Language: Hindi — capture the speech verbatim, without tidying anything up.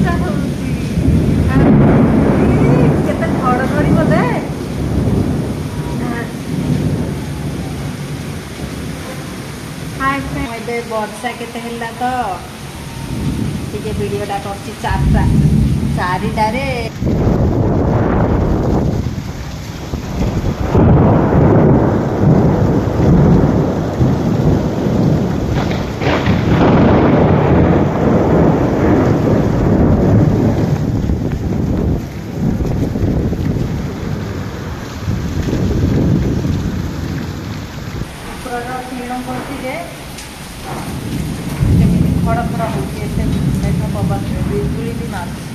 केते घड़घड़ी बोले हाय फ्रेंड वर्षा केते हला तो टे वीडियोटा कर चारटा चारिटारे खड़ खड़ हो पवन बिजुली भी मार